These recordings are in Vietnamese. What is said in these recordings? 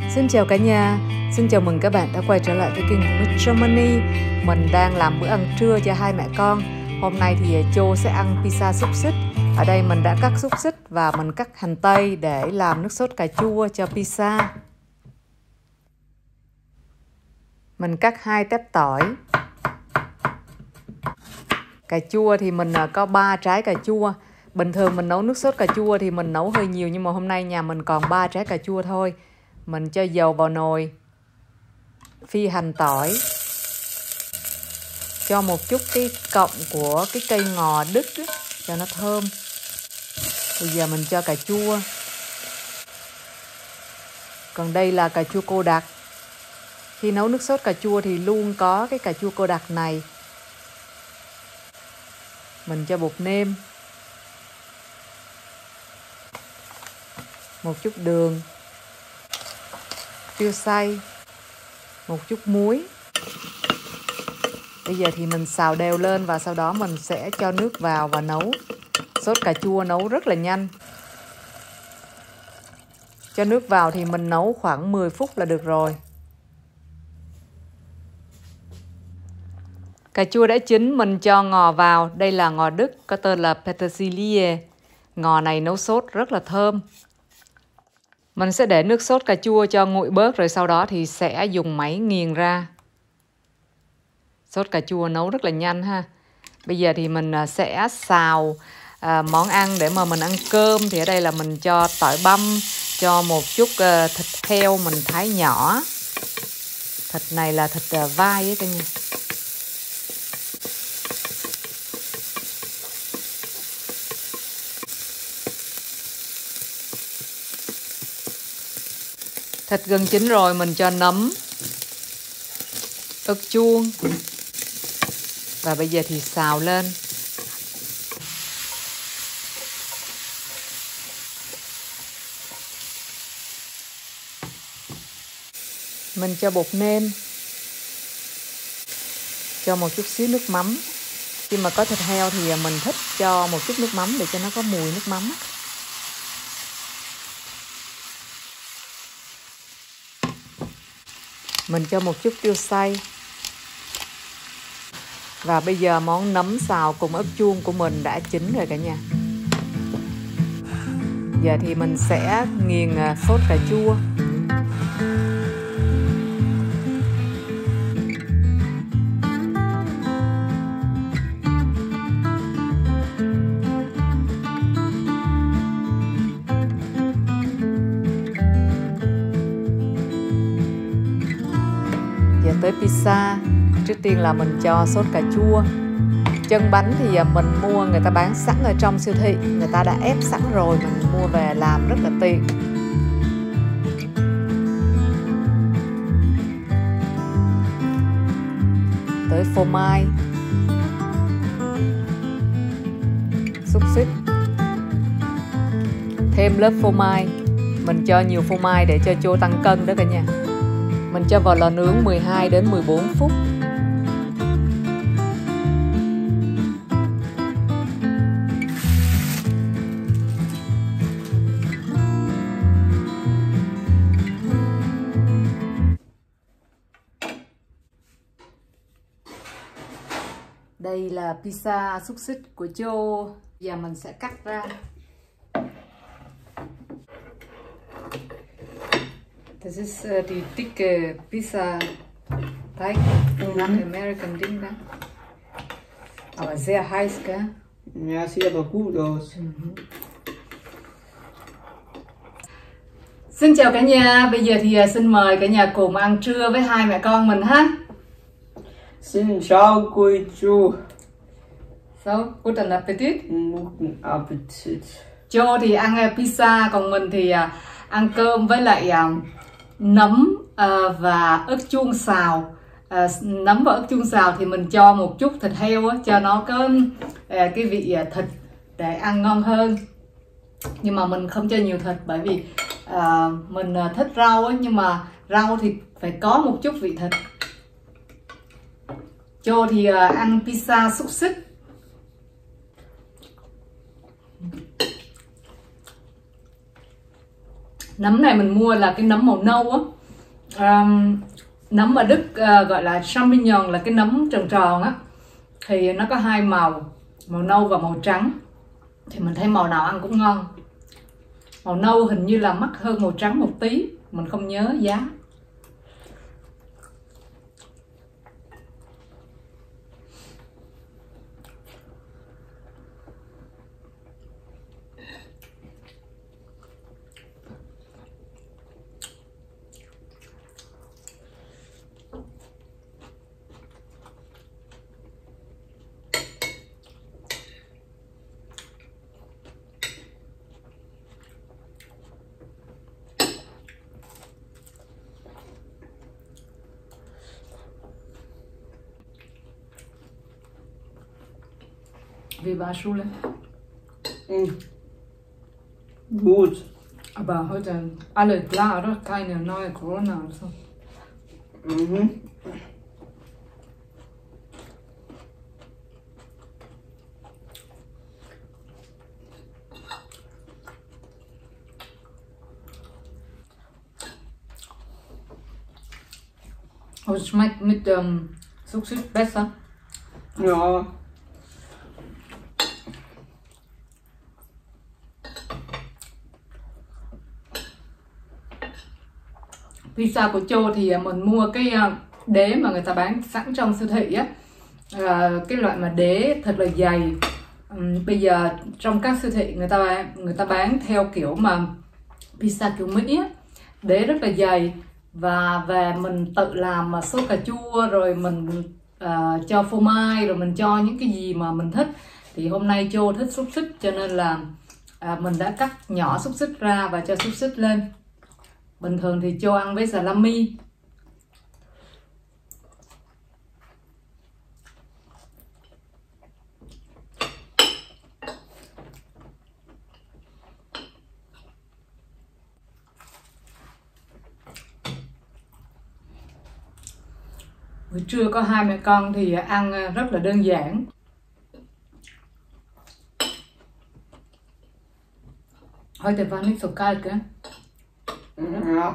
Xin chào cả nhà, xin chào mừng các bạn đã quay trở lại với kênh của Mr. Money. Mình đang làm bữa ăn trưa cho hai mẹ con. Hôm nay thì Châu sẽ ăn pizza xúc xích. Ở đây mình đã cắt xúc xích và mình cắt hành tây để làm nước sốt cà chua cho pizza. Mình cắt 2 tép tỏi. Cà chua thì mình có 3 trái cà chua. Bình thường mình nấu nước sốt cà chua thì mình nấu hơi nhiều, nhưng mà hôm nay nhà mình còn 3 trái cà chua thôi. Mình cho dầu vào nồi, phi hành tỏi, cho một chút cái cọng của cái cây ngò đứt đó, cho nó thơm. Bây giờ mình cho cà chua. Còn đây là cà chua cô đặc. Khi nấu nước sốt cà chua thì luôn có cái cà chua cô đặc này. Mình cho bột nêm, một chút đường, tiêu xay, một chút muối. Bây giờ thì mình xào đều lên và sau đó mình sẽ cho nước vào và nấu. Sốt cà chua nấu rất là nhanh. Cho nước vào thì mình nấu khoảng 10 phút là được rồi. Cà chua đã chín, mình cho ngò vào. Đây là ngò Đức, có tên là Petersilie. Ngò này nấu sốt rất là thơm. Mình sẽ để nước sốt cà chua cho nguội bớt, rồi sau đó thì sẽ dùng máy nghiền ra. Sốt cà chua nấu rất là nhanh ha. Bây giờ thì mình sẽ xào món ăn để mà mình ăn cơm. Thì ở đây là mình cho tỏi băm, cho một chút thịt heo mình thái nhỏ. Thịt này là thịt vai ấy cả nhà. Thịt gần chín rồi, mình cho nấm, ớt chuông. Và bây giờ thì xào lên. Mình cho bột nêm, cho một chút xíu nước mắm. Khi mà có thịt heo thì mình thích cho một chút nước mắm để cho nó có mùi nước mắm. Mình cho một chút tiêu xay. Và bây giờ món nấm xào cùng ớt chuông của mình đã chín rồi cả nhà. Giờ thì mình sẽ nghiền sốt cà chua. Giờ tới pizza. Trước tiên là mình cho sốt cà chua. Chân bánh thì mình mua, người ta bán sẵn ở trong siêu thị. Người ta đã ép sẵn rồi, mình mua về làm rất là tiện. Tới phô mai, xúc xích, thêm lớp phô mai. Mình cho nhiều phô mai để cho Châu tăng cân đó cả nhà. Mình cho vào lò nướng 12 đến 14 phút. Đây là pizza xúc xích của Châu. Giờ mình sẽ cắt ra. Das ist die dicke Pizza Teig nach American Ding da. Aber sehr heiß, gell? Ja, sieht aber gut aus. Xin chào cả nhà. Bây giờ thì xin mời cả nhà cùng ăn trưa với hai mẹ con mình ha. Xin chào quý chú. So, guten Appetit. Guten Appetit. Joe thì ăn pizza, còn mình thì ăn cơm với lại nấm và ớt chuông xào. Nấm và ớt chuông xào thì mình cho một chút thịt heo cho nó có cái vị thịt để ăn ngon hơn. Nhưng mà mình không cho nhiều thịt bởi vì mình thích rau nhưng mà rau thì phải có một chút vị thịt. Joe thì ăn pizza xúc xích. Nấm này mình mua là cái nấm màu nâu á, Nấm ở Đức gọi là champignon, là cái nấm tròn tròn á, thì nó có hai màu, màu nâu và màu trắng. Thì mình thấy màu nào ăn cũng ngon. Màu nâu hình như là mắc hơn màu trắng một tí, mình không nhớ giá. Wie war Schule? Gut. Aber heute alle klar, oder? Keine neue Corona oder so. Mhm. Aber es schmeckt mit Sucuk besser. Ja. Pizza của Châu thì mình mua cái đế mà người ta bán sẵn trong siêu thị á, cái loại mà đế thật là dày. Bây giờ trong các siêu thị người ta bán theo kiểu mà pizza kiểu Mỹ á, đế rất là dày, và về mình tự làm mà sốt cà chua, rồi mình cho phô mai, rồi mình cho những cái gì mà mình thích. Thì hôm nay Châu thích xúc xích cho nên là mình đã cắt nhỏ xúc xích ra và cho xúc xích lên. Bình thường thì Châu ăn với salami. Buổi trưa có hai mẹ con thì ăn rất là đơn giản. Heute war nicht so kalt, gell? Ja.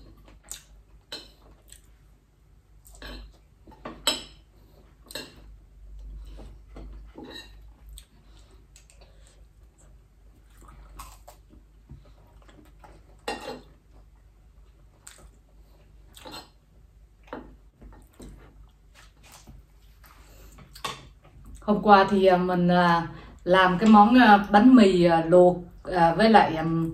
Hôm qua thì mình làm cái món bánh mì luộc với lại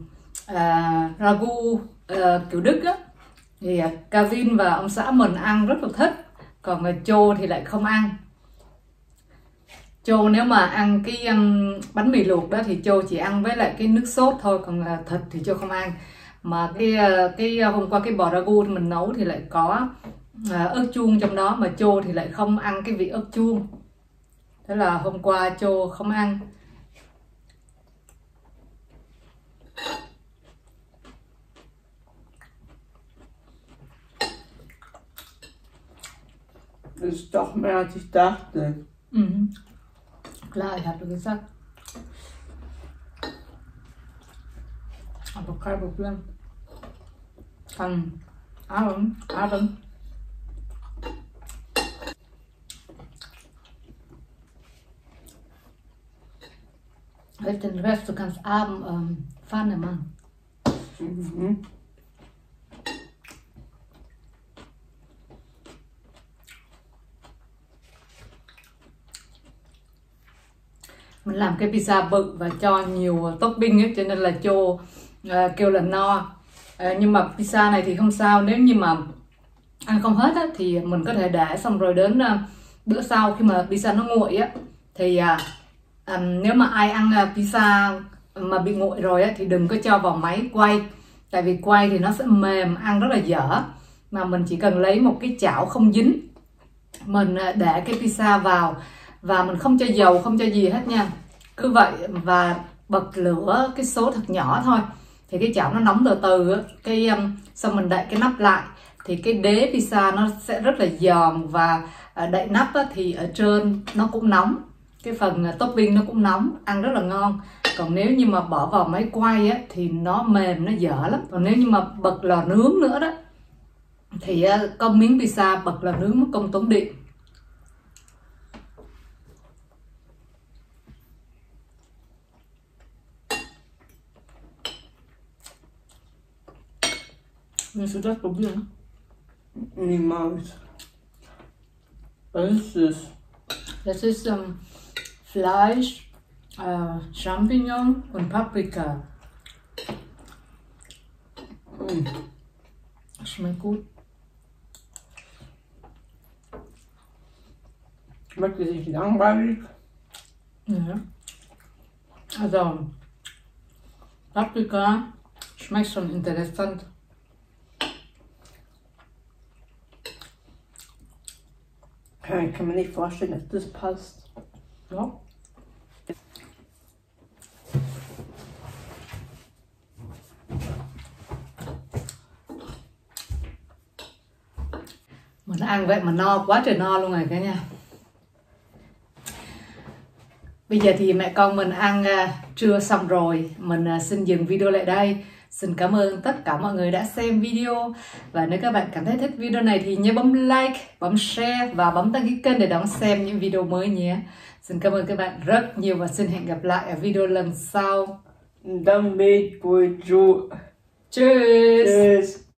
ragu kiểu Đức á, thì Kevin và ông xã mình ăn rất là thích, còn Châu thì lại không ăn. Châu nếu mà ăn cái bánh mì luộc đó thì Châu chỉ ăn với lại cái nước sốt thôi, còn thịt thì Châu không ăn. Mà cái hôm qua cái bò ragu mình nấu thì lại có ớt chuông trong đó, mà Châu thì lại không ăn cái vị ớt chuông. Thế là hôm qua Châu không ăn. Das ist doch mehr als ich dachte. Mhm. Klar, ich habe gesagt. Aber kein Problem. Kann Abend. Den Rest du kannst Abend Pfanne machen. Mhm. Mình làm cái pizza bự và cho nhiều topping ấy, cho nên là Châu kêu là no. Nhưng mà pizza này thì không sao, nếu như mà ăn không hết á, thì mình có thể để xong rồi đến bữa sau khi mà pizza nó nguội á, thì nếu mà ai ăn pizza mà bị nguội rồi á, thì đừng có cho vào máy quay, tại vì quay thì nó sẽ mềm, ăn rất là dở. Mà mình chỉ cần lấy một cái chảo không dính, mình để cái pizza vào và mình không cho dầu, không cho gì hết nha, cứ vậy và bật lửa cái số thật nhỏ thôi, thì cái chảo nó nóng từ từ cái xong mình đậy cái nắp lại thì cái đế pizza nó sẽ rất là giòn, và đậy nắp thì ở trên nó cũng nóng, cái phần topping nó cũng nóng, ăn rất là ngon. Còn nếu như mà bỏ vào máy quay thì nó mềm, nó dở lắm. Còn nếu như mà bật lò nướng nữa đó thì công miếng pizza bật là nướng mất công tốn điện. Willst du das probieren? Niemals. Was ist das? Das ist Fleisch, Champignon und Paprika. Schmeckt gut. Schmeckt es nicht langweilig? Ja. Also, Paprika schmeckt schon interessant. Ja, ich kann mir nicht vorstellen, dass das passt. Ja. Mình ăn vậy mà no quá trời no luôn rồi cả nhà. Bây giờ thì mẹ con mình ăn trưa xong rồi. Mình xin dừng video lại đây. Xin cảm ơn tất cả mọi người đã xem video. Và nếu các bạn cảm thấy thích video này thì nhớ bấm like, bấm share và bấm đăng ký kênh để đón xem những video mới nhé. Xin cảm ơn các bạn rất nhiều và xin hẹn gặp lại ở video lần sau. Damit, Cheers! Cheers! Cheers!